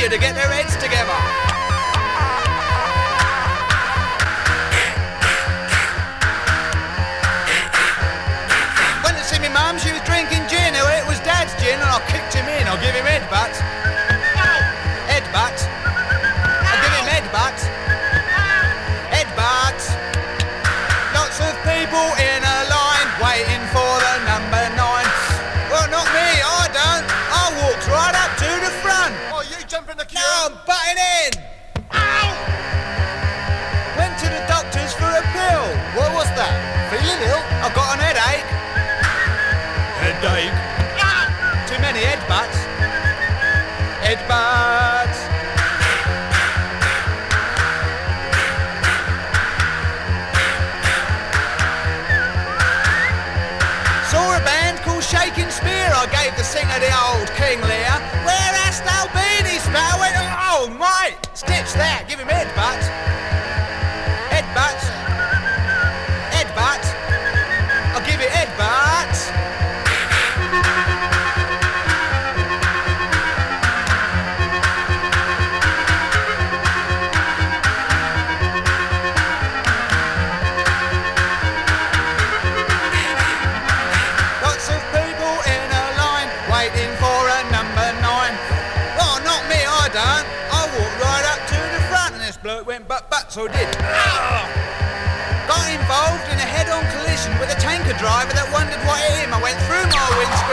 you to get their heads together. Went to see my mum, she was drinking gin. Well, it was Dad's gin and I kicked him in. I'll give him headbutts. Headbutts. I'll give him headbutts. Headbutts. Lots of people in a line waiting for the number 9. Well, not me, I don't. I walked right up to the front. Oh, you jump in the queue. No, I'm butting in. Ow! Went to the doctors for a pill. What was that? Feeling ill? I got an headache. Headache? Too many headbutts. Headbutts. Saw a band called Shaking Spear. I gave the singer the old King Lear. Where hast thou been? He spat. I went, oh mate, stitch that. Give him headbutts. Headbutts. Headbutts. I'll give it headbutts. Lots of people in a line waiting for a number 9. Oh, not me, I don't. I walked right up to the front and this bloke went but so I did. Got involved in a head-on collision with a tanker driver that wondered what hit him. I went through my windscreen.